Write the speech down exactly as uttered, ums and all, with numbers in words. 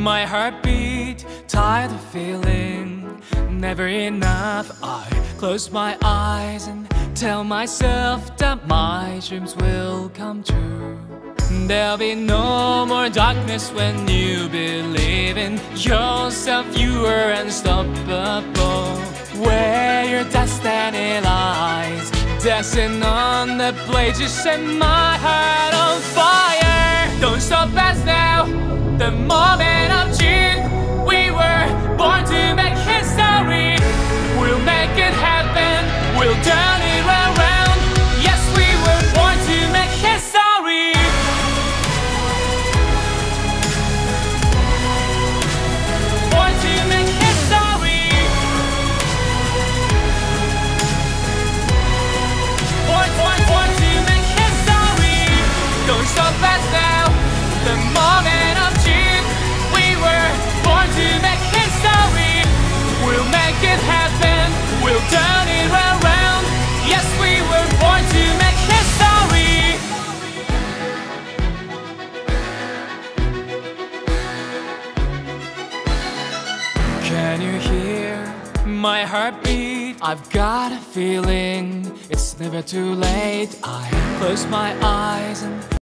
My heartbeat, tired of feeling never enough. I close my eyes and tell myself that my dreams will come true. There'll be no more darkness when you believe in yourself. You are unstoppable. Where your destiny lies, dancing on the blade, you set my heart on fire. Don't stop us now, the moment of truth. We were born to make history. We'll make it happen, we'll turn it around. Yes, we were born to make history. Born to make history. Born, born, born to make history. Don't stop us now, the moment of truth. We were born to make history. We'll make it happen, we'll turn it around. Yes, we were born to make history. Can you hear my heartbeat? I've got a feeling it's never too late. I close my eyes and